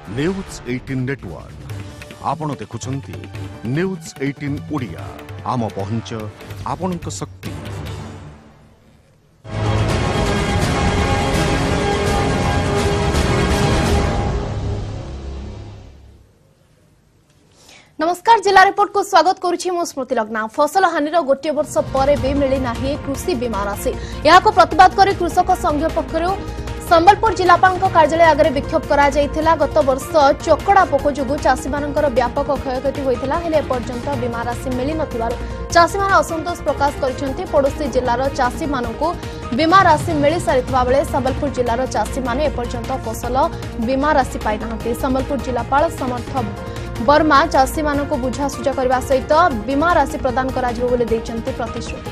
News 18 network आपण देखुछंती news 18 Odia आम पहुंच आपणक शक्ति। नमस्कार, जिला रिपोर्ट को स्वागत करुछि मु स्मृति लग्ना। फसल हानिर गोटे वर्ष पर भी मिली नाही कृषि बीमा राशि। यहाको प्रतिवाद करी कृषक संघ पक्षरु संबलपुर जिलापाल कार्यालय आगे विक्षोभ करा जायथिला। गत वर्ष चकड़ा पोक जोगु चाषी मानकर व्यापक क्षयक्षति होइथिला, हेले एपर्यंत बीमा राशि मिली नथिबारु चाषी माने असंतोष प्रकाश करिसेंती। पड़ोसी जिल्लार चाषी मानकु बीमा राशि मिली सारिथिबा बेले संबलपुर जिल्लार चाषी माने एपर्यंत फसल बीमा राशि पाइ नाहंती। संबलपुर जिलापाल समर्थ वर्मा चाषी मानकु बुझासुझा करबा सहित बीमा राशि प्रदान करा जिवो बोले दैचंती प्रतिश्रुति।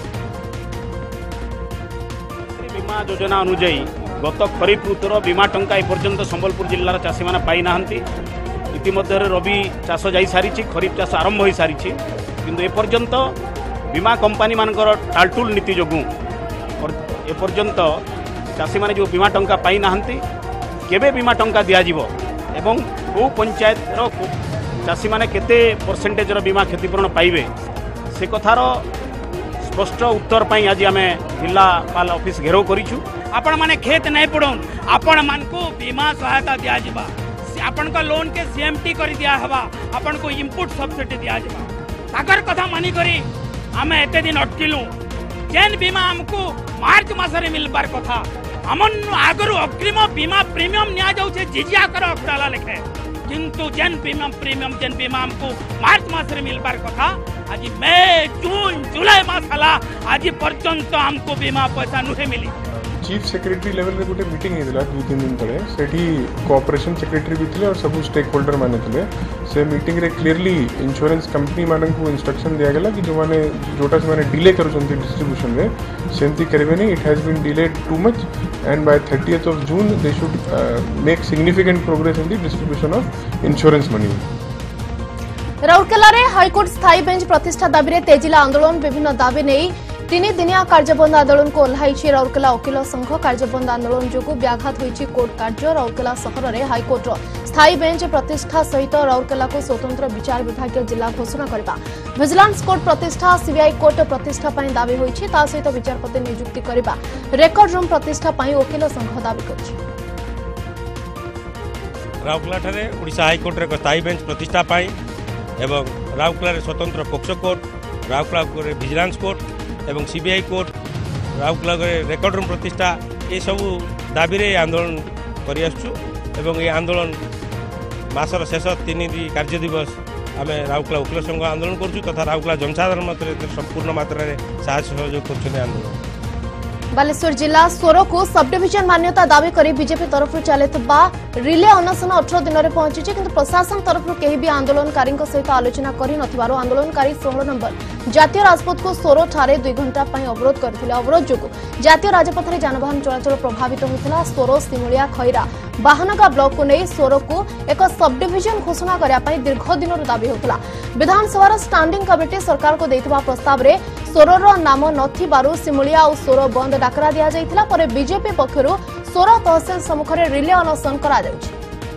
बीमा योजना अनुଯାयी गत खरीफ ऋतुर बीमा टंका एपर्यंत संबलपुर जिल्लार चाषी माने पाई नाहंती। इतिमध्ये रबी चाष जाई सारी, खरीफ चाष आरंभ हो सारी, किंतु एपर्यंत बीमा कंपनी मानकर टालटुल नीति जोगु एपर्यंत चाषी माने जो बीमा टंका पाई नाहंती। केबे बीमा टंका दिया जिवो एवं को पंचायत चाषी माने केते परसेंटेज बीमा क्षतिपूरण पाइबे से कथार स्पष्ट उत्तर पाई आज आम जिलापाल ऑफिस घेराव करिछु। आपण माने खेत नहीं पड़न, आपण मान को बीमा सहायता दिया जिबा, आपण का लोन के सीएमटी कर दिया हवा, आपण को इनपुट सब्सिडी दिया जिबा। ताकर कथा मानी करी आमे एते दिन अटकिलु। जेन बीमा हमको मार्च मासरे मिलबार कथा हमन आगरु अग्रिम बीमा प्रीमियम निया जाउ छे जिजिया कर अखडाला लेखे, किंतु जेन बीमा हमको मार्च मासरे मिलबार कथा आज मई जून जुलाई मास हला आज पर्यंत हमको बीमा पैसा नुहे मिली। चीफ सेक्रेटरी लेवल रे गोटे मीटिंग हेदिला 2-3 दिन तले, सेठी कोऑपरेशन सेक्रेटरी भी थिले और सब स्टेक होल्डर माने थिले। से मीटिंग रे क्लियरली इंश्योरेंस कंपनी मानन को इंस्ट्रक्शन दिया गेला कि जो माने जोटा से माने डिले करूछंती डिस्ट्रीब्यूशन रे सेंती करबे नहीं। It has been delayed too much and by 30th of June they should make significant progress in the distribution of insurance money. Rourkela रे हाईकोर्ट स्थायी बेंच प्रतिष्ठा दाबी रे तेजिला आंदोलन। विभिन्न दाबी नहीं 3 दिनिया कार्यबंद आंदोलन को ओह्लाइछि राउरकेला वकील संघ। कार्यबंद आंदोलन जोगु व्याघात होइछि कोर्ट कार्य। राउरकेला सहर रे हाईकोर्ट स्थायी बेंच प्रतिष्ठा सहित राउरकेला को स्वतंत्र विचार विभागीय जिला घोषणा करबा, विजिलेंस कोर्ट प्रतिष्ठा, सीबीआई कोर्ट प्रतिष्ठा पई दाबी होइछि। ता सहित विचारपति नियुक्ति करबा, रेकर्ड रूम प्रतिष्ठा पई वकील संघ दाबी करछि। राउरकेला ठारे ओडिशा हाईकोर्ट रे स्थायी बेंच प्रतिष्ठा पई एवं राउरकेला रे स्वतंत्र पोक्सो कोर्ट, राउरकेला रे विजिलेंस कोर्ट एवं CBI court, Rourkela record room प्रतिष्ठा ये सब दाबी रे आंदोलन करि आसछु। एवं ये आंदोलन मासर शेष 3 कार्य दिवस आम राउरकेला वकील संघ आंदोलन करूँ तथा राउरकेला जनसाधारण मत संपूर्ण मात्रा साहस सहयोग कर आंदोलन। बालेश्वर जिला सोरो को सब डिविजन मान्यता दावी करी बीजेपी तरफ चलता रिले अनशन 18 दिन में पहुंची, किंतु प्रशासन तरफ कहीं भी आंदोलनकारी सहित आलोचना करि नथिबारु आंदोलनकारी 16 नंबर जातीय राजपथ को सोरो ठारे 2 घंटा अवरोध करथिले। अवरोध जोगु जातीय राजपथ में जानवाहन चलाचल प्रभावित होता। सोरो सिमुलिया खैरा बाहनगा ब्लॉक को नहीं सोरो को एक सब डिविजन घोषणा करने दीर्घ दिन दाबी होता। विधानसभा स्टैंडिंग कमिटी सरकार को देथिबा प्रस्ताव रे सोरोर नाम नथिबारु सिमुलिया और सोरो बंद डाकरा दिया जाइथिला। पर बीजेपी पक्षरु सोरो तहसील सम्मुख में रिले अनशन करा जाउछि।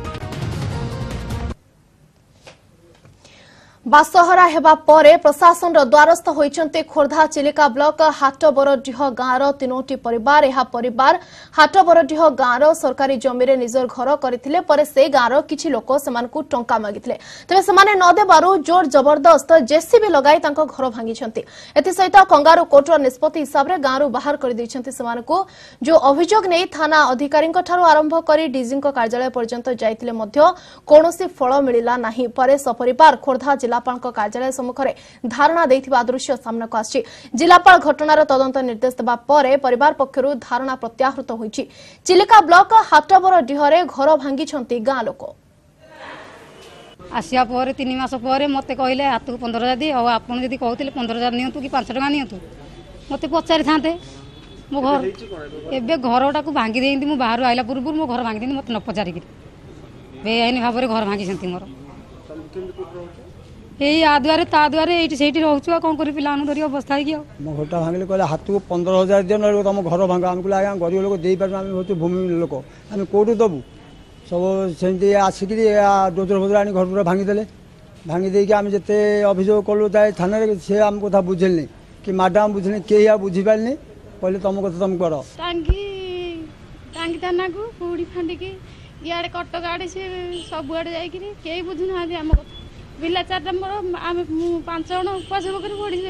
बासहरा हेबा परे प्रशासन द्वारस्थ होइचंते खोर्धा चिलिका ब्लॉक हाटबरडीह गाँवर 3टी परिवार। यह परिवार हाटबरडीह गाँवर सरकारी जमीरे निजर घर करथिले, पर से गाँवर किछि लोक सेमानकु टंका मागिथिले, तबे सेमाने न देबारु जोर जबरदस्त जेसीबी लगाई तांको घर भांगिछंती। एथि सहित कंगारू कोर्टर निष्पत्ति हिसाब रे गाँवर बाहर कर दैछंती सेमानकु। जो अभियोग नै थाना अधिकारीक ठारू आरंभ करी डीजीक कार्यालय पर्यंत जाइथिले मध्य कोनोसी फल मिलिला नाही। परे सपरिवार खोर्धा जिलापाल कार्यालय सम्मुख में धारणा देथिबा दृश्य सामनाक आछि। जिलापाल घटनार तदंत निर्देश देबा परे परिवार पक्षरु धारणा प्रत्याहृत होइछि। चिलिका ब्लॉक हाटबरडीहरे घर भांगिछंती गाँ लोक। आसिया पर 3 मास पर मते कहले हाथ को 15,000 दि और आपन जदी कहथिले 15,000 नियंतु कि 5 टका नियंतु मते पचारि थांते। मो घर एबे घरटा को भांगी देइंती मु बाहर आइला पूर्व मो घर भांगी देइंती मते न पचारि कि बेआईन भाव घर भांगी छंती मोर यही आदुआरे ता दुआरे एठी सेठी रहउछु कोन करी पिलानु धरी अवस्था है कि मो घरटा भांगले कहले हाथ को 15,000 दिन तुम घर भांगा हमको आज्ञा गरीब लोक दे पार हम भूमि लोक आम कौटू दबू सब सेमती आसिक डोजर फोजर आनी घर पूरा भांगीदे भांगी देकी आम जिते अभियोग कलु थाना सी आम कथा बुझेलनि कि मैडम बुझे कई बुझीपारे कहले तुम कथा तुम कर टांगी थाना को पूड़ी फांडिकी इे कटक आड़े सी सब आड़े जाकि बुझुना आम कथा पिला 4टा मोर आम 5 जन उपवास होकर पड़ी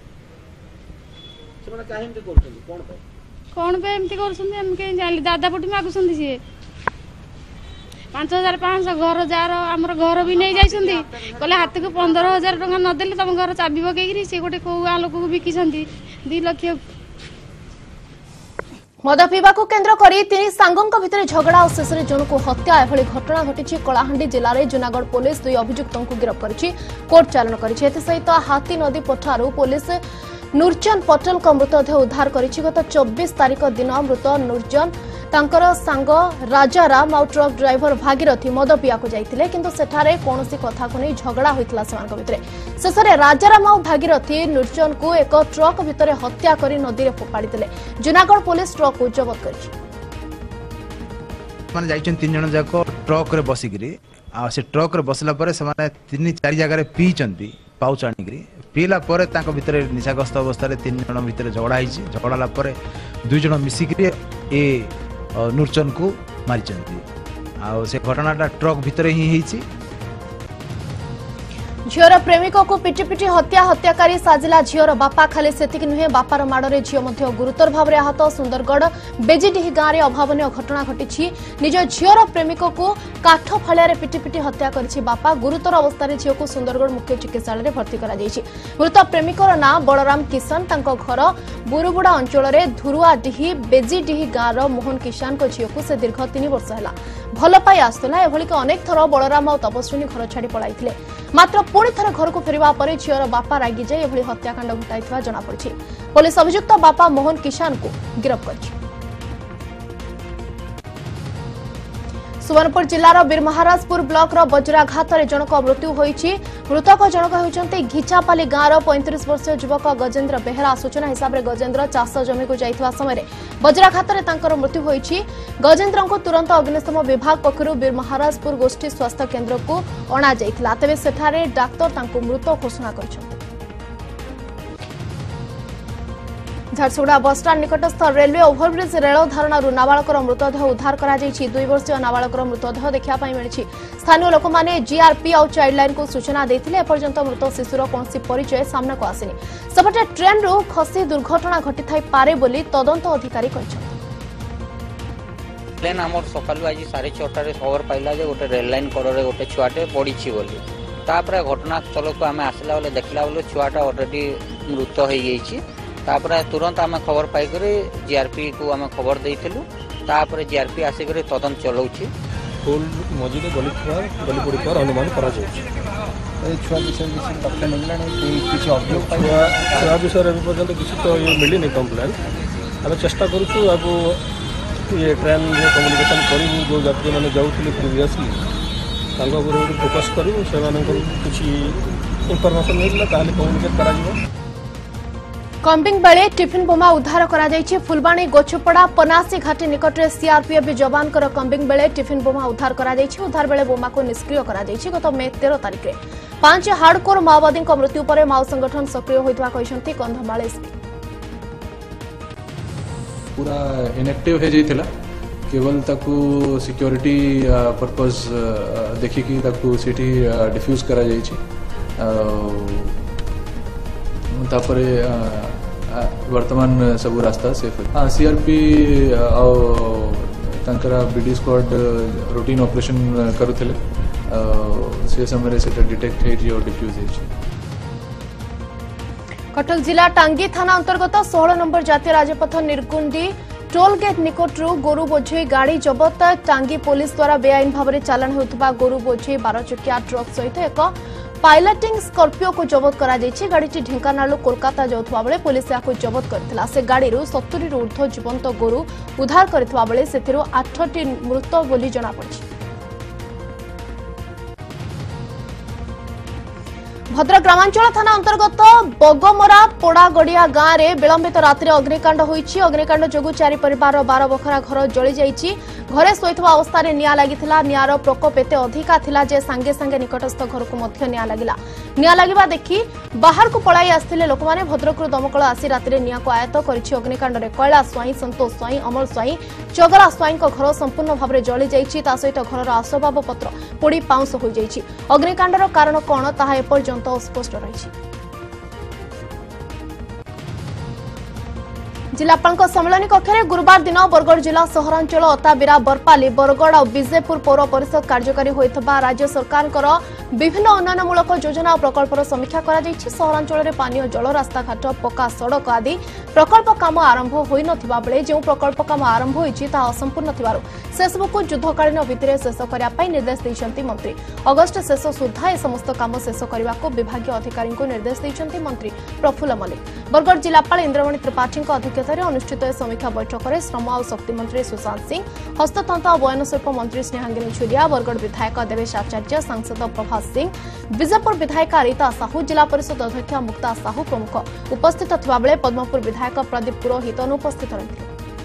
कौन पे एमती कर दादा पटी मागुंट सी 5500 घर जार आमर घर भी नहीं जाइछंती कहले हाथ को 15000 टका नदेले तुम घर चाबी पकईकरी सी गोटे कौ गाँ लोक को बिकिछंती 2 लाख मद पीवा को केन्द्र करी 3 सांगों भितर झगड़ा और शेष जन को हत्या एभली घटना घटी कलाहांडी जिले में जूनागढ़ पुलिस 2 अभियुक्तों को गिरफ्त कर कोर्ट चालाण कर हाथी नदी पठारू पुलिस नूरचंद पटेल का मृतदेह उद्धार कर गत 24 तारिख दिन मृत नूरचंद तांकर सांग राजाराम और ट्रक ड्राइवर भागीरथी मद पिया जाइथिले किंतु सेठारे कोनोसी कथा को नहीं झगड़ा होइतला सेमानक भितरे शेषरे राजाराम और भागीरथी नूरचंद को एक ट्रक भितरे हत्या करी नदी रे फोपाड़ी दिले जूनागढ़ पुलिस ट्रक को जब्त करिछि माने जाइछन 3 जण जाको ट्रक रे बसिगिरी आ से ट्रक रे बसला परे से माने 3-4 जगह रे पीचंती पाउच आनिगिरी पीला परे तांको भितरे निशाग्रस्त अवस्था रे 3 जण भितरे झगड़ा हिछि झगड़ाला परे 2 जण मिसिगिरी ए नूरचंद को मारी से घटनाटा ट्रक भितर ही होईछि झीर प्रेमिक को पिटी पिटी हत्याकारी साजिला झीर बापा खाली सेतिक नुहे बापार माड़े झील गुरुतर भाव में आहत सुंदरगढ़ बेजीडीह गाँव में अभावन घटना घटी निज झीर प्रेमिक को काठ फाड़िया पिटी पिटी हत्या कर बापा गुरुतर अवस्था झील को सुंदरगढ़ मुख्य चिकित्सालय भर्ती कर मृत प्रेमिकर नाम बलराम किशन घर बुरुबुड़ा अंचल धुरुआडीह बेजीडीह गाँव मोहन किसान को झील को से दीर्घ 3 वर्ष है भल पाई आसुला एभलिक अनेक थर बलराम और तपस्विनी घर छाड़ी पड़ाई मात्र पुणी थर घर को फेरिबा परे झीर बापा रागी जाए एभली हत्याकांड घटाई जनापड़ी पुलिस अभियुक्त बापा मोहन किसान को गिरफ्त कर सुवर्णपुर जिलार बीरमहाराजपुर ब्लॉक वज्राघात जनक मृत्यु होईछि मृतक जनक होइछन्ते घिचापाली गाँव 35 वर्षीय युवक गजेन्द्र बेहरा सूचना हिसाब से गजेन्द्र चाष जमी को जाइथिबा समय वज्राघात तांकर मृत्यु होईछि गजेन्द्र को तुरंत अग्निशम विभाग पक्षरु बीरमहाराजपुर गोष्ठी स्वास्थ्य केन्द्र को अणा जाइथिला तेबे सेठारे डाक्टर तांको मृत घोषणा करिछन्ते झारसुगुड़ा बसस्टाण्ड निकटस्थ रेलवे ओभरब्रिज रेल धारणा नाबालकर मृतदेह उद्धार कर 2 वर्षीय नाबालकर मृतदेह देखा मिली स्थानीय लोक मैंने जीआरपी और चाइल्ड लाइन को सूचना देते एपर्यंत मृत शिशुर कौन परिचय सामना को आसनी सेपटे ट्रेन रु खसी दुर्घटना घटी थाई बोली तदंत अधिकारी ट्रेन आम सकालू आज 6:30 खबर पाइला गोटे रेल लाइन कड़े गोटे छुआटे पड़ी बोली तापर घटनास्थल को आम आसला बेले देखला बेले छुआटा अलरेडी मृत हो गई तापर तुरंत आम खबर पाइक जीआरपी को आम खबर देलु तापर जीआरपी आसिक तदंत चलाऊँगी स्कूल मझे गली पड़ार अनुमान कर छुआ विषय तथ्य मिलला किसी अभियोग छुआ विषय पर्यटन किसी तो ये मिलनी कम्प्लेन आम चेष्टा करूँ ये ट्रेन कम्युनिकेशन करूँ जो यात्री मैंने जाऊँ प्रिवियसली फोकस करूँ से किसी इनफर्मेशन मिलला कम्युनिकेट कर कम्बिंग बेले टिफिन बोमा उद्धार करा जायछि फुलबाणी गोछपड़ा पनासी घाटी निकट में सीआरपीएफ जवान कम्बिंग बेले टिफिन बोमा उद्धार करा जायछि उद्धार बेले बोमा को निष्क्रिय करा जायछि गत मे 13 तारिख में 5 हार्डकोर माओवादी मृत्यु पर माओ संगठन सक्रिय होइतबा कहिसंती कंधमाल एसपी पूरा इनएक्टिव हे जैथिला केवल ताकू सिक्योरिटी पर्पस देखिकी ताकू सिटी डिफ्यूज करा जायछि तापरे वर्तमान सब रास्ता सेफ है सीआरपी और बीडी स्क्वाड रूटीन ऑपरेशन करुले से समय से डिटेक्ट और डिफ्यूज कटक जिला टांगी थाना अंतर्गत 16 नंबर जातीय राजपथ निर्गुंडी टोल गेट निकटू गोरु बोझे गाड़ी जबत टांगी पुलिस द्वारा बेआईन भाव में चालाण होता गोरु बोझे 12 चकिया ट्रक सहित एक पायलटिंग स्कॉर्पियो को जबत करा जायछि गाड़ी ढेंकानाल कोलकाता जाउथबा बेले पुलिस याको जबत करथिला से गाड़ी 70 रु ऊर्ध्व जीवंत गोरु उद्धार करथिबा बेले सेथिरो 8टी मृत बोली जଣା पड़छि भद्रक ग्रामांचल थाना अंतर्गत बगमरा पोड़ागड़िया गांव में विलंबित रात्रि अग्निकांड होईछि। अग्निकांड जोगु 4 परिवार 12 बखरा घर जली जाइछि। घरे शोइथबा अवस्था रे निया लागिथिला। नियार प्रकोप एते अधिका थिला जे सांगे सांगे निकटस्थ घर को मध्य निया लागिला। निया लागिबा देखि बाहर को पळाई आस्थिले लोक माने। भद्रक दमकल आसी रात्रि निया को आयत्त करिछि। अग्निकांड रे कैलाश स्वाई, संतोष स्वाई, अमल स्वाई, चगरा स्वाई घर संपूर्ण भाव में जली जाइछि। ता सहित घरर आसबाब पत्र पोड़ी पाउंस हो जाइछि। अग्निकांडर कारण कोन ताहा एपर्यंत स्पष्ट रही। जिलापाल सम्मेलन कक्ष में गुरुवार दिन बरगढ़ जिला सहरांचल अताबिरा बरपाली बरगढ़ और विजेपुर पौर परिषद कार्यकारी होता राज्य सरकार विभिन्न उन्नयनमूलक योजना और प्रकल्पर समीक्षा कर सहरांचल में पानीय जल रास्ताघाट पक्का सड़क आदि प्रकल्प काम आरंभ हो ना बेले जो प्रकल्प काम आरंभ होती असंपूर्ण सेसबू युद्धकालीन भित्तिरे शेष करने निर्देश देते मंत्री। अगस्ट शेष सुधा ए समस्त काम शेष करने को विभाग अधिकारी को निर्देश देते मंत्री प्रफुल्ल मल्लिक। बरगढ़ जिलापाल इंद्रमणि त्रिपाठी अध्यक्षतार अनुष्ठित समीक्षा बैठक में श्रम और शक्ति मंत्री सुशांत सिंह, हस्ततंत और बयनशिल्प मंत्री स्नेहांगिनी छुरिया, बरगढ़ विधायक देवेश आचार्य, सांसद प्रभात सिंह, विजयपुर विधायक रीता साहू, जिला परिषद अध्यक्ष मुक्ता साहू प्रमुख उपस्थित थिबा बेले पद्मपुर विधायक प्रदीप पुरोहित अनुपस्थित रहिथिले।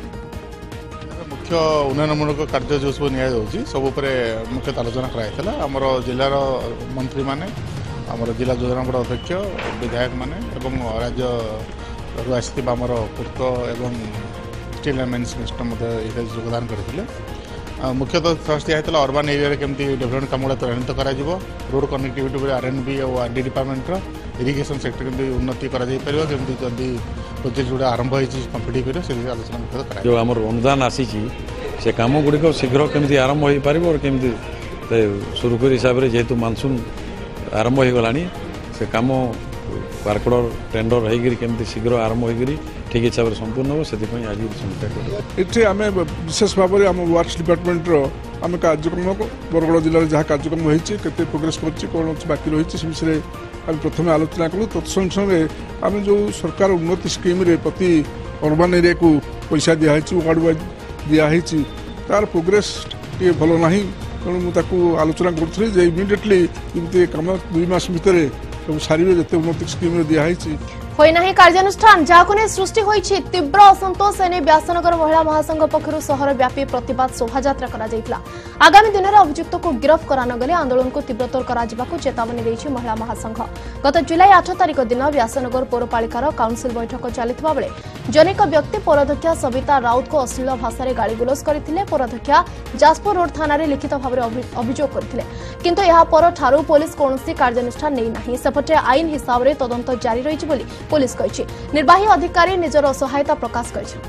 मुख्य उन्नयनमूलक कार्य जो सब नि सब मुख्य आलोचना कराइला। आमर जिलार मंत्री माने, आमर जिला योजना बोर्ड अध्यक्ष, विधायक माने एवं राज्य आसथिबा आमर पूर्त एवं स्टील एंड मेन्स मिनिस्टर योगदान करथिले। मुख्यतः थ्रस्ट दिया होता अर्बान एरिया केमती डेभलपमेंट काम गुड़ा त्वरान्वित कर रोड कनेक्टिविटी आरएनबी और आरडी डिपार्टमेंट इरिगेशन सेक्टर केमती उन्नति केमती जल्दी प्रोजेक्ट गुड़ा आरंभ होती कम्प्लीट कर आलोचना मुख्यतः जो आम अनुदान आसी से कम गुड़िक शीघ्र केमती आरंभ हो पार और केमती सुरुखुर हिसाब से जेहेतु मानसून आरंभ हो गला से कम पार्कड़ टेंडर होमती शीघ्र आरंभ हो ठीक हिसाब से संपूर्ण हो से आज ये आम विशेष भाव में आम वर्क्स डिपार्टमेंट आम कार्यक्रम बरगढ़ जिले में जहाँ कार्यक्रम होती प्रोग्रेस कौन बाकी रही से विषय आम प्रथम आलोचना कलु। तत्संग संगे आम जो सरकार उन्नति स्कीम रे प्रति अर्बान एरिया को पैसा दिखाई वार्ड वाइज दिखाई तार प्रोग्रेस टे भल ना तेणु मुझे आलोचना करुँगी इमिडिएटली कम 2 मास भितर सब सारे जिते उन्नति स्कीम दिखाई होइनाही कार्यानुष्ठान जहां सृष्टि होइछि तीव्र असंतोष एने व्यासनगर महिला महासंघ पक्षरु शहर व्यापी प्रतिवाद शोभायात्रा करा जायतिला। आगामी दिन में अभियुक्त को गिरफ्त करा न गले आंदोलन को तीव्रतर करा जिबाकु चेतावनी देछि महिला महासंघ। गत जुलाई 8 तारिख दिन व्यासनगर पौरपालिकार काउंसिल बैठक चलिथिबा बेले जनिक व्यक्ति पौराध्यक्षा सविता राउत को अश्लील भाषा रे गालीगुलोज करथिले। पौराध्यक्षा जाजपुर रोड थाना रे लिखित भाव में अभियोग करथिले किंतु एहा पर ठारू पुलिस कोनोसी कार्यानुष्ठान नै नाही। सेपटे आईन हिसाब रे तदंत जारी रहिछि बोली पुलिस कहिछि। निर्वाही अधिकारी निजर असहायता प्रकाश करिछथि।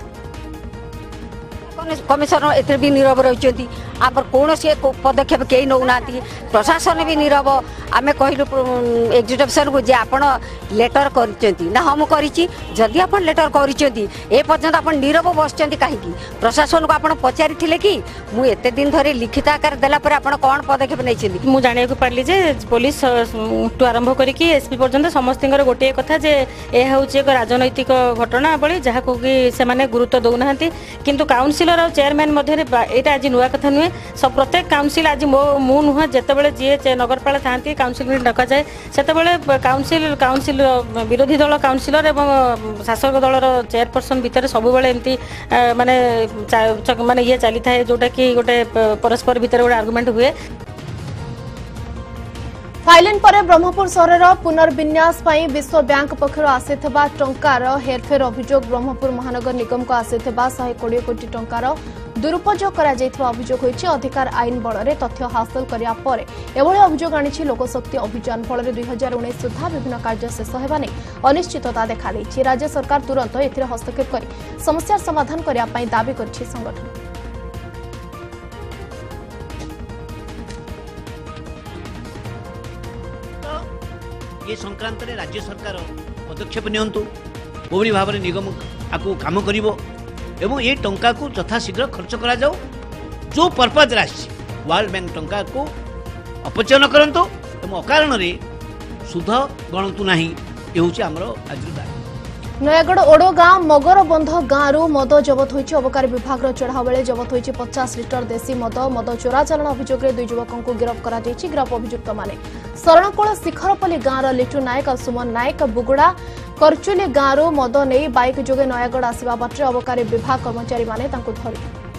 कमिशनर एते भी नीरव रही आपर कौन सी पदक्षेप कई नौना प्रशासन भी नीरव। आम कहलु एग्जीक्यूटिव को जे आपण लेटर कर हम करी आप लेटर करपर्यंत आप नीरव बसचंती कहीं प्रशासन को आप पचारि कि मुझे एते दिन धरी लिखित आकार देला पर आप कौन पदक्षेप नहीं मुझे जाना पार्ली जे पुलिस टू आरंभ करके एसपी पर्यंत समस्त गोटे कथा जे यह हूँ एक राजनैतिक घटना बड़ी जहाँ को कि गुरुत्व दौना किंतु काउंसिलर और चेयरमैन मध्य यहाँ आज नुआ कथा नुहे सब प्रत्येक काउंसिल आज मु नुह जिते जी नगरपाल था काउंसिल मीटिंग डक जाए से काउंसिल विरोधी दल काउंसिलर और शासक दलर चेयरपर्सन भितर सब एमती माने ये चली था जोटा कि गोटे परस्पर भितर गोटे आर्गुमेंट हुए। फाइलेन पर ब्रह्मपुर सहर पुनर्विन्यास विश्व बैंक पक्षर आसीथिबा टंकार हेरफेर अभियोग ब्रह्मपुर महानगर निगम को आसीथिबा 120 कोटी टंकार दुरुपयोग करा जायथिबा अभियोग होइछि। अधिकार आईन बल तथ्य हासिल करिया परे एभଳି अभियोग आनिछि लोकशक्ति अभियान फल 2019 सुधा विभिन्न कार्य शेष हेबा नै अनिश्चितता देखा दैछि। राज्य सरकार तुरंत एथिरे हस्तक्षेप करि समस्या समाधान करिया पई दाबी करछि संगठन। ये संक्रांत रे राज्य सरकार पदक्षेप नियंतु कोबरी भाव में निगम आपको काम करिवो एवं ये टंका को यथाशीघ्र खर्च करा जाओ जो पर्पज राशि वर्ल्ड बैंक टंका को अपचय न करंतु एवं अकारण रे सुध गणतु नाही ये होची हमरो आज दाबी। नयागढ़ ओडगाँ मगरबंध गांव मद जबत होईछि। अबकारी विभाग चढ़ाऊ बेले जबत होईछि 50 लिटर देशी मद चोराचालाण अभियोग में 2 युवकों को गिरफ्त करा जायछि। गिरफ्त अभियुक्त माने शरणकोल शिखरपल्ली गांव लिटू नायक और सुमन नायक बुगुड़ा करचुली गांव मद नहीं बाइक जोगे नयागढ़ आसवा बाटे अबकारी विभाग कर्मचारी माने तांको धरि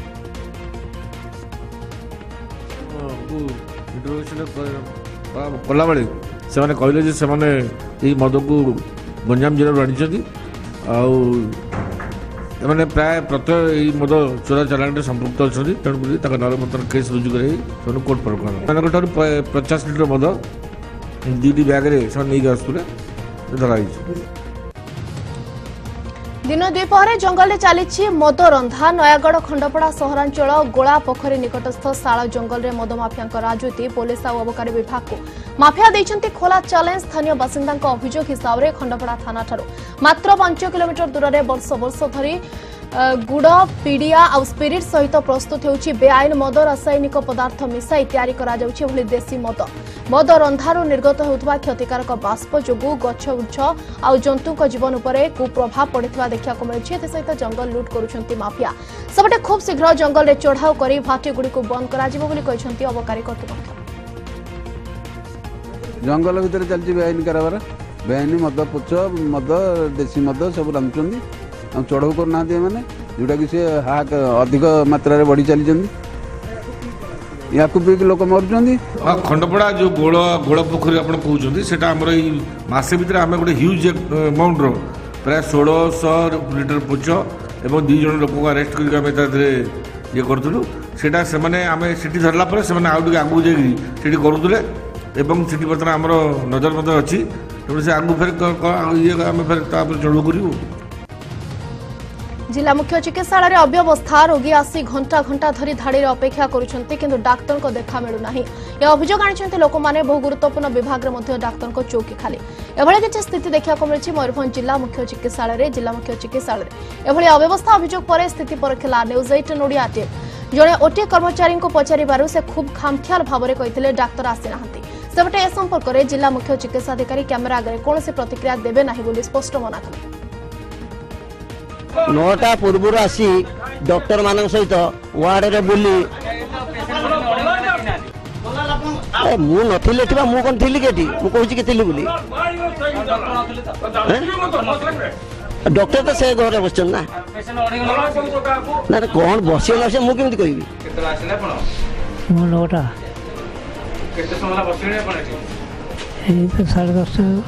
कला बेले से कहले जे से मद को गंजाम जिले आनी आने प्राय प्रत्यय मद चोरा चालाण संपृक्त अच्छा तेणुक नाम केस रुजु कर कोर्ट पर 50 लिटर मद 2 बैग्रे नहीं आसुले धराई। दिन द्विपहर जंगल में चली मद रंधा। नयागढ़ खंडपड़ा सहरांचल गोला पोखरी निकटस्थ शाल जंगल में मद माफिया राजूती पुलिस और अबकारी विभाग को माफिया देइछन्ति खोला चैलेंज। स्थानीय बासिंदा अभियोग हिसाब से खंडपड़ा थाना मात्र 5 किलोमीटर दूर में वर्ष वर्ष धरी गुड़ पीडिया और स्पिरिट सहित प्रस्तुत होउछि बेआईन मद रासायनिक पदार्थ मिसाई तैयारी करा जाउछि भली देशी मद रंधारू निर्गत होउथबा क्षतिकारक बाष्प जोगु गछ उच्छ और जंतुक जीवन उपरे कुप्रभाव पड़िथबा देखा मिलुछि। एते सहित जंगल लूट करुछन्ति माफिया। सबटे खूब शीघ्र जंगल में चढ़ाऊ करी भाटी गुड़ी को बंद करा जिवो बोली कहिसन्ति अबकारी कर्तृपक्ष। जंगल भीतर चलछि बेआईन कारोबार बेआईन मद पुच्छ मद देशी मद सब रांधुछन्ति चढ़ाऊ करना मैंने जोटा कि सी हाक अधिक मात्रा बढ़ी चली या लोक मरुँच। खंडपड़ा जो गोल पोखरी आप कहते हैं आमर मसे भर आम गोटे ह्यूज अमाउंट प्राय 1600 लिटर पुच और 2 जन लोक अरेस्ट कर ये करूँ से धरला आगे आगू जाकि करूले बर्तमान आमर नजर अच्छी तेणु से आगू फिर ये आम फिर चढ़ू करूँ। जिला मुख्य चिकित्सालय में अव्यवस्था रोगी आसी घंटा घंटा धरी धाड़ी अपेक्षा करुछन्ति किंतु डाक्तर को देखा मिलू नाही। यह अभियोग आनिछन्ति लोक माने बहु गुरुत्वपूर्ण विभाग रे मध्य डाक्तर को चौकी खाली एभଳି किछि स्थिति देखा मिलछि। मयूरभंज जिला मुख्य चिकित्सालय एभଳି अव्यवस्था अभियोग पर स्थिति परखिला न्यूज 18 ओडिया टीम। जड़े ओटी कर्मचारी को पचारिबारु से खूब खामखियाल भाव में कहिथिले डाक्तर आसी नाहंती। सेपटे ए संपर्क में जिला मुख्य चिकित्साधिकारी कैमेरा आगे कौन प्रतिक्रिया देबे नाही बोली स्पष्ट मना कले। 9टा पूर्व आसी डॉक्टर मान सहित वार्ड रे बुली मु नथिले थिबा मु कोन थिली केटी मु कहूची के थिली बुली डॉक्टर तो से घर बसछन ना ना कोन बसिला से मु केमति कहबी केतला आसिले आपण मु 9टा केते समय बसिले आपण एई तो 10:30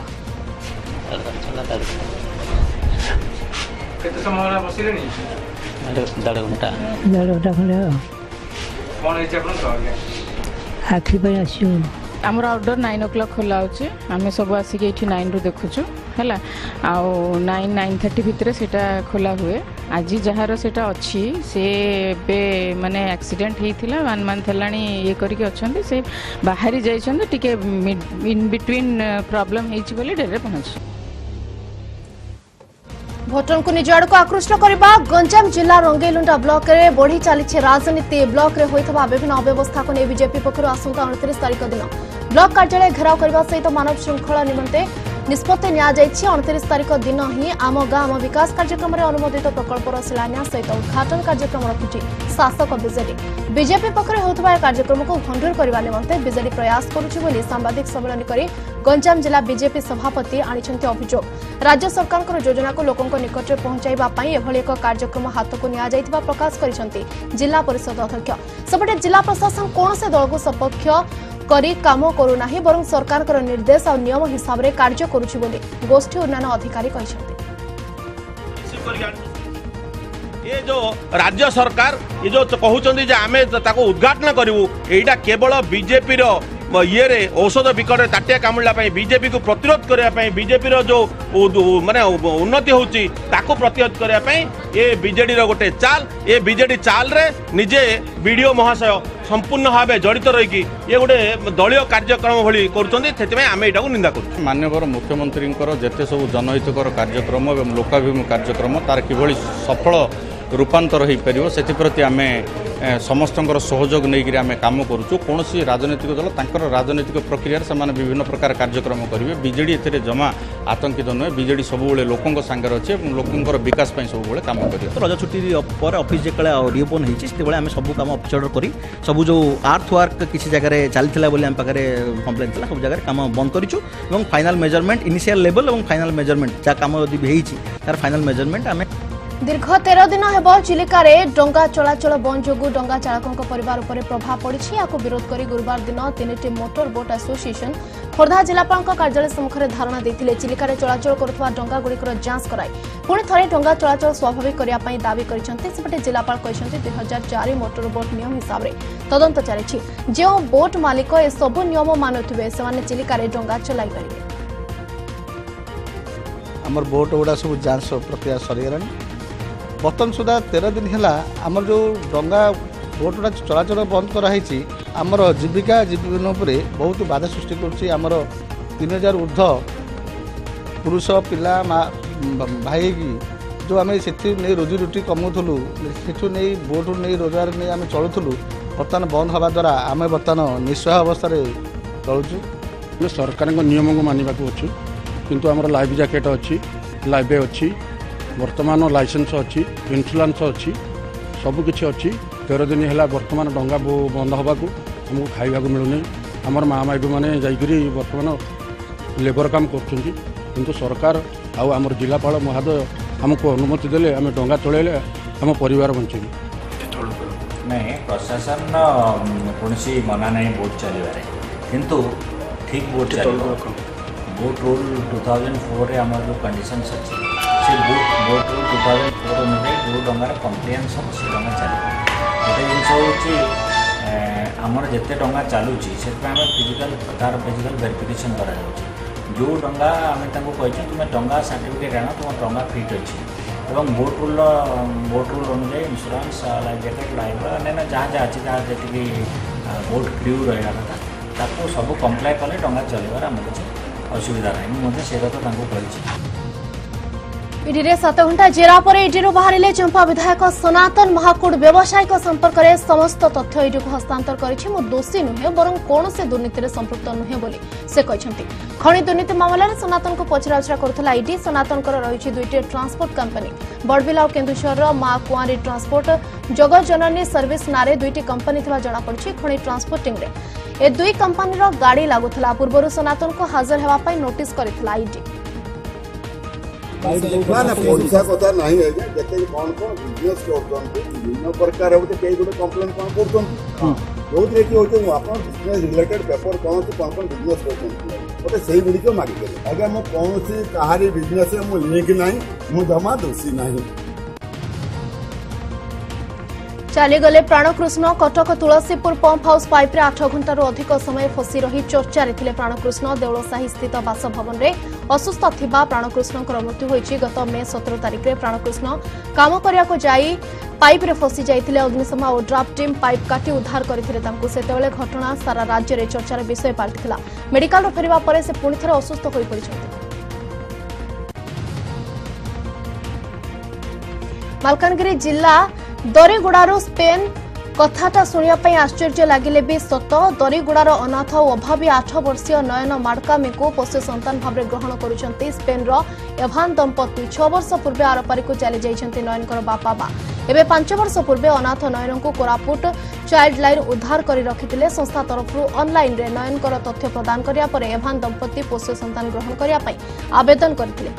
केते समय बसिले नी 1.5 घंटा खंडे कोन हे आपण आखि पे आसियो आमर आउटडोर 9 o'clock खोला होचे आमे सब आसी के 9 रु देखुछु हैला आ 9:30 भितरे सेटा खोला हुए आज जहार सेटा अछि से बे माने एक्सीडेंट हेथिला 1 मंथ हलानी ये करी के अछंती से बाहरी जाई छन टिके इन बिटवीन प्रॉब्लम हेछि बोली डेरे पहुंच। भोटर को निज आड़ को आकृष्ट करने गंजाम जिला रंगेलुंडा ब्लॉक रे बढ़ी चली राजनीति। ब्लॉक रे होइथबा विभिन्न अव्यवस्था को नहीं बीजेपी पक्षर आसंता 29 तारीख दिन ब्लॉक कार्यालय घेराव करने सहित मानव श्रृंखला निमंते निष्पत्ति निया 29 तारीख दिन ही आम गाँ आम विकास कार्यक्रम में अनुमोदित प्रकल्पर शिलान्यास सहित उद्घाटन कार्यक्रम रखुछि शासक बीजेपी पक्षर होइथबा कार्यक्रम को भंडूर करने निमंते बीजेडी प्रयास करुछि बोली सांबादिक सम्मेलन करी गंजाम जिला बीजेपी सभापति आनिछन्ति अभियोग। राज्य सरकार योजना को लोकों निकट में पहुंचाइबा पई एभली एक कार्यक्रम हाथ को निया जाइथिबा प्रकाश करिसन्ति जिला परिषद अध्यक्ष। सेपटे जिला प्रशासन कौन से दल को सपक्ष करी काम करूना बरं सरकार निर्देश और नियम हिसाब से कार्य करुछि बोली गोष्ठी उन्नयन अधिकारी कहिसन्ति। ये जो राज्य सरकार ये जो कहउछन्ति जे आमे ताको उद्घाटन करिवु एटा केवल बीजेपी रो ये रे औषध विकट ताटिया कामुला बीजेपी को प्रतिरोध करने बीजेपी जो माने उन्नति होची ताको प्रतिरोध करने ये बीजेडी रो गोटे चाल ये बीजेडी चाल रे निजे वीडियो महाशय संपूर्ण भाव जड़ित रही ये गोटे दलीय कार्यक्रम भली करुँचे आम यहाँ को निंदा कर। माननीय मुख्यमंत्री जेते सब जनहितकर कार्यक्रम और लोकाभिमुखी कार्यक्रम तार किभली सफल रूपांतर हो पार से प्रति आम समस्त सहयोग नहीं आम कम करुँ कौन राजनैतिक दल तर राजनैतिक प्रक्रिया से विभिन्न प्रकार कार्यक्रम करेंगे बीजेडी ए जमा आतंकित नुहे बीजेडी सब लोकों सांगे अच्छे लोकों विकास सब कम कर रज छुट्टी पर ऑफिस जो रिओपन होते आम सब कम ऑफिस ऑर्डर कर सब जो आर्थ वर्क किसी जगह चलता बोली आम पाखे कम्प्लेन था सब जगह कम बंद करूँ फाइनाल मेजरमेंट इनिशियल लेवल और फाइनाल मेजरमेंट जहाँ कम यदि भी तार फाइनाल मेजरमेंट आम दीर्घ 13 दिन हेब चिलिकारे डंगा चलाचल बंद जोगु डंगा चालकों परिवार उपर प्रभाव पड़ी विरोध कर गुरुवार दिन 3टी मोटर बोट एसोसिएशन खोर्धा जिलापाल कार्यालय सम्मुखें धारणा देते चिलिकारे चलाचल करुवा डंगा गुड़िकर जांच कराई पुणी थे डंगा चलाचल स्वाभाविक करने दावी करते जिलापाल 2004 मोटर बोट नियम हिसाब से तदंत चली जो बोट मालिक ए सबु नियम मानुवे से चिलिकारे डंगा चलाई पारे आमर बोट गुड़ा सब जांच प्रक्रिया सरीगला बर्तमान सुधा 13 दिन है आमर जो डंगा बोट गुड़ा चलाचल बंद कराई आमर जीविका जीवन पर बहुत बाधा सृष्टि कर 3000 ऊर्ध पुरुष पिला भाई जो आम से रोजी रोटी कमाऊलु से नहीं बोट नहीं रोजगार नहीं आम चलुलु बर्तमान बंद हवा द्वारा आम बर्तमान निस्सहाय अवस्था चलुचु सरकार नियम को मानवा अच्छु किंतु आमर लाइफ जैकेट अच्छी लाइफ अच्छी वर्तमान लाइसेंस अच्छी इन्शुरांस अच्छी सबकि अच्छी 13 दिन है बर्तमान डंगा बंद हवा को आमको खाइबा मिलूनी आमर माँ माइडू मैंने जाकरी बर्तमान लेबर काम कर सरकार आमर जिलापाल महोदय आमको अनुमति देले आम डंगा चलैले आम परिवार बंचे नहीं प्रशासन कौन मना नहीं बोट चलवे किंतु ठीक बोट चलो बोट रूल 2004 आम जो कंडीशन अच्छी से बोट रूल 2004 अनुसार जो डंगार कम्प्लेन्स हम से डंगा चलो गोटे जिन आमर जिते डंगा चलुची से फिजिकल तार फिजिकल वेरिफिकेशन करा जो डंगा आम कही तुम डंगा सर्टिफिकेट आण तुम डंगा फिट अच्छी एवं बोट रूल अनुसार इन्शुरांस लाइफ जैकेट लाइफ अन्य जहाँ जहाँ अच्छी जहाँ जी बोट क्रू रहा था सब कम्प्लाई कले डंगा चलवर आम किसी असुविधा ना से कथा कही इडी 7 घंटा जेरा पर इडी बाहर चंपा विधायक सनातन महाकूट व्यावसायिक संपर्क में समस्त तथ्य इडी को हस्तांतर करिछि मो दोषी नुहे बरं कौन से दुर्नीति में संपृक्त नुहे बोली से कहते खनि दुर्नीति मामलें सनातन को पचराउचरा करुला इडी सनातन रही 2टी ट्रांसपोर्ट कंपनी बड़बिला और केन्दुझर माँ कुआरी ट्रांसपोर्ट जगत जननी सर्विस नारे 2टी कंपनी थिबा जणा पड़छि खनि ट्रांसपोर्टिंग रे ए 2 कंपनी गाड़ी लागुला पूर्व सनातन को हाजर होगा नोटिस करथिला इडी पैसा कथा ना जिते कौन कौन बिजनेस कर विभिन्न प्रकार कई गोटे कम्प्लेन कौन कर जो कि आप बिजनेस रिलेटेड पेपर कौन बिजनेस करते से गुड़िक मागिदे आज्ञा मो कौन कहारी बिजनेस लिंक ना मु जमा दोषी ना चलीगले प्राणकृष्ण कटक तुलसीपुर पंप हाउस पाइप्रे 8 घंटार अधिक समय फसी रही चर्चार थे प्राणकृष्ण देवलसाही स्थित बासभवन में असुस्थ थिबा प्राणकृष्ण मृत्यु होईछि गत मे 17 तारिख में प्राणकृष्ण काम करिया जाई पाइप रे फसी जाइथिले अग्निशम और ड्राफ्ट टीम पाइप काटी उद्धार करथिले तांको सेतेबेले घटना सारा राज्य रे चर्चार विषय पाल्टिथिला मेडिकल रो फेरिबा परे से पुणी थरे असुस्थ होई पड़िछन्ते मालकानगिरी जिला दरीगुड़ारू स्पेन कथाटा शुणापी आश्चर्य लगिले भी सत दरीगुड़ार अनाथ और अभावी 8 वर्षीय नयन माड़कामी को पोष्य संतान भाव ग्रहण करुछन्ति स्पेन रो एभान दंपति 6 वर्ष पूर्व आरपारी को चली जाइछन्ति नयनकर बापा बा एबे 5 वर्ष पूर्व अनाथ नयन को कोरापुट चाइल्ड लाइन उद्धार कर रखिथिले संस्था तरफ ऑनलाइन रे नयनकर तथ्य प्रदान करिया परे एभान दंपति पोष्य संतान ग्रहण करिया पई आवेदन करथिले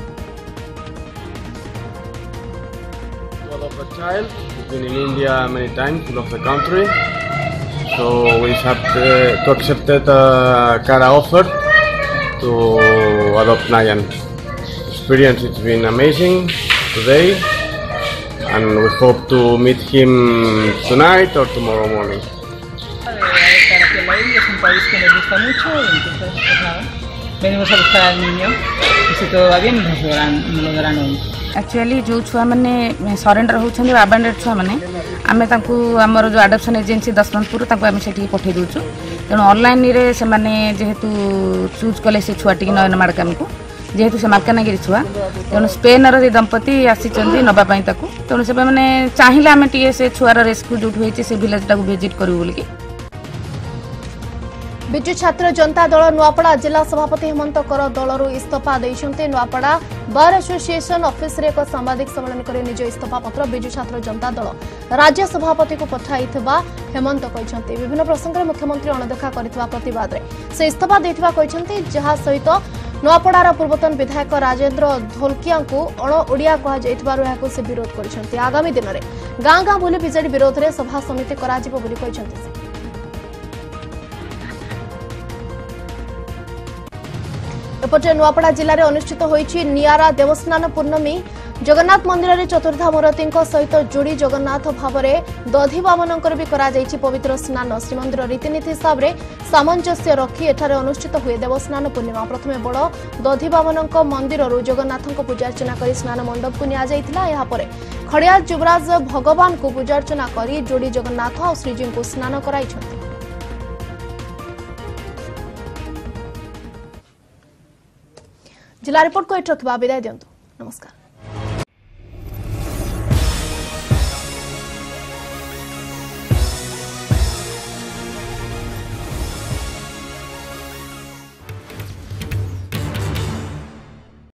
A child. He's been in India many times. He loves the country, so we have to accept a kind of offer to adopt Nayan. Experience it's been amazing today, and we hope to meet him tonight or tomorrow morning. Para que la India es un país que nos gusta mucho, entonces pues nada, venimos a buscar al niño y si todo va bien nos lo darán hoy. Actually जो छुआ मैंने surrender होती आबांडेड छुआ मैंने आम आमर जो आडप्शन agency Dasmantpur आम से पठे दूचु तेणु ऑनलाइन रे से जेहेतु चूज कले से छुआ टी नयन माड़कामी को जेहेतु से मालकानगिरी छुआ तेणु स्पेनर दंपति आसी नवापाई तेणु से मैंने चाहिए आम टे से छुआर रेस्क्यू जो होती से भिलेज टाक भिजिट करूँ बोलिकी विजु छात्र जनता दल नुआपड़ा जिला सभापति हेमंत कर दलरू इस्तीफा देइछन्ते नुआपड़ा बार एसोसिएशन ऑफिस रे एक सांबादिक सम्मेलन करे निज इस्तीफा पत्र विजु छात्र जनता दल राज्य सभापति को पठाइथिबा हेमंत कहिसन्ते विभिन्न प्रसंग रे मुख्यमंत्री अणदेखा करिथिबा प्रतिवाद रे से इस्तीफा देथिबा कहिसन्ते जहा सहित नुआपड़ार पूर्वतन विधायक राजेंद्र धोलकिया को अण ओडिया कहा जाइथिबारु एहाको से विरोध करिसन्ते आगामी दिन रे गां गां बुली बीजेडी विरोध रे सभा समिति कराजिबो बोली कहिसन्ते। एपटे नुआपड़ा जिले में अनुष्ठित होईछि नियारा देवस्नान पूर्णमी जगन्नाथ मंदिर में चतुर्धा मूर्ति सहित जोड़ी जगन्नाथ भाव में दधी बामनकर भी करा जाइछि पवित्र स्नान श्रीमंदिर रीतिनीति हिसाब से सामंजस्य रखी एठारे अनुष्ठित हुए देवस्नान पूर्णिमा प्रथमे बड़ दधी बामन मंदिर जगन्नाथ पूजार्चना कर स्नान मंडप को नियापर खड़ियाल युवराज भगवान को पूजार्चना कर जोड़ी जगन्नाथ और श्रीजी को स्नान कराइछन्ति। जिला रिपोर्ट को एट रखा विदाय दिंतु नमस्कार।